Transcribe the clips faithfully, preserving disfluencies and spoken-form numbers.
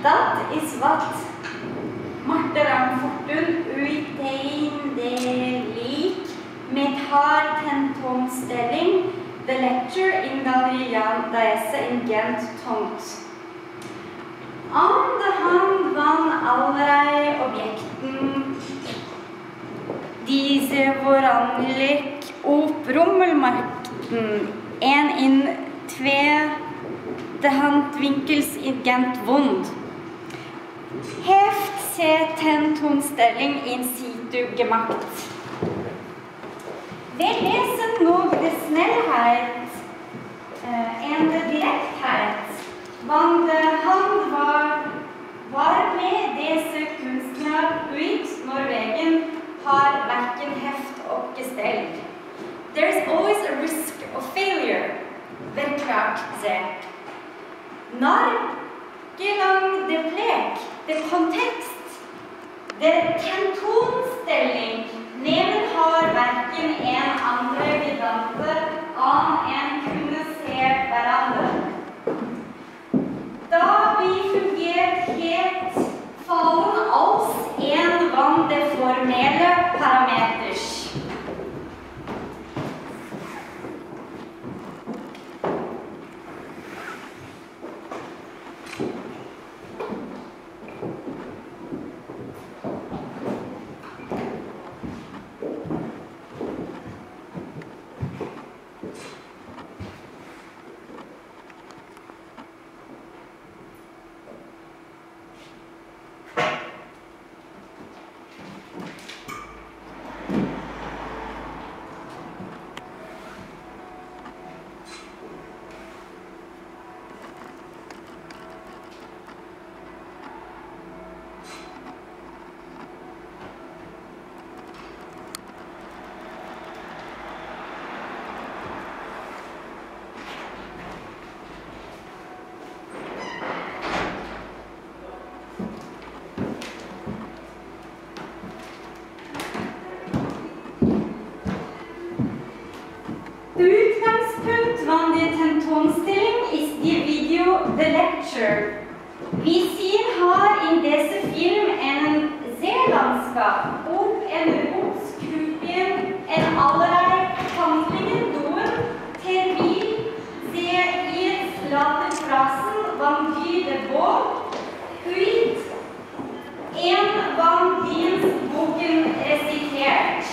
Dat is wat Marte Rang Fortun uteindelig med har tentomstilling The Lecture in Gallerian Daese in Gent tomt. Om det han vann allerede objekten diese voranlik oprommelmarkten en in tve det handvinkels i Gent vond. Heft se tentomstilling in situ gemakt. Vi leser noe snellhet, en direkthet, vand han var, var med disse kunstner ut Norvegen har hverken heft og gestell. There is always a risk of failure, vel klart sett. Når gelang det plek, det kontekst, det tentomstilling, neven har hverken en andre vidante an en kunne se hverandre. Da vi fungert helt fallen als en vann det formelle parameters. Utgangspunkt van de tentomstilling is die video The Lecture. Vi ser har i disse film en zeelandskap opp en robotskupien en allerede handlingen doen til vi ser i laterfrasen van dyde båt ut en van dins boken resitert.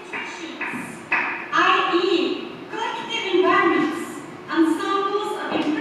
Collective environments, ensembles of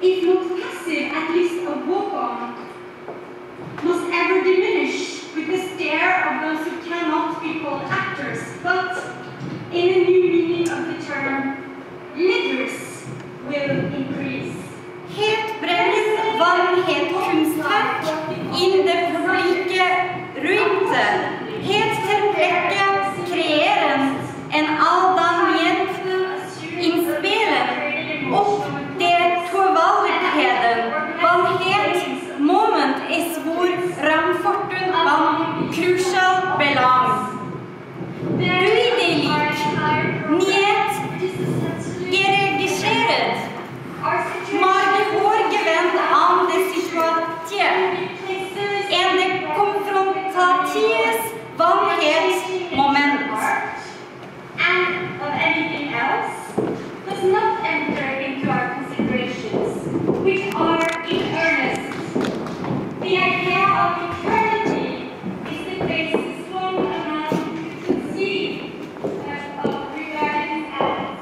if not passive, at least a walk-on, must ever diminish with the stare of those who cannot be called actors, but in a new meaning of the term, leaders will increase. Hetbrennende vann het kunstverk inn det publike rymte. Het terplekke kreeren en aldanjet innspelen opp det torvalligheden. Van het moment is hvor ramfortun van crucial belang. Duidelijk, niet geregistreerd, maar gehoorgewend aan de situatie en de confrontaties van het moment. And of anything else does not enter into our considerations, which are in earnest. The idea of eternity is the basis one enough to conceive of regarding as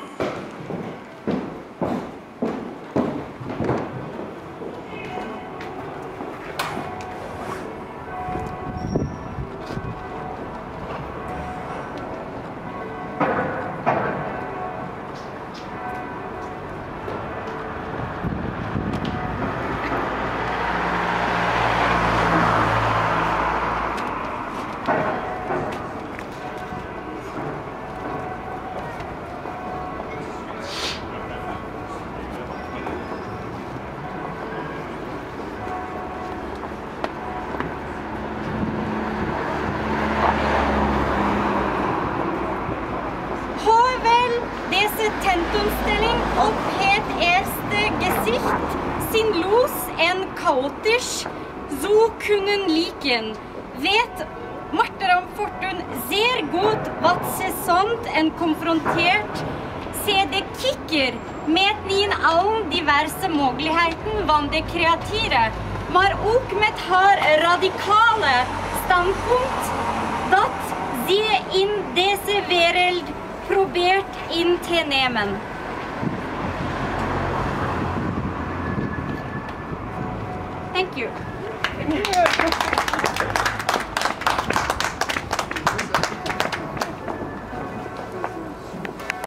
Tentumstelling og het erste Gesicht sin los en kaotisch så kunnen liken. Vet Marte Ramfortun sehr godt vad sånt en konfrontert se det kikker med nin allen diverse muligheter van det kreative, maar ook met haar radikale standpunkt dat ze in desse wereld probert inn til nemen. Thank you.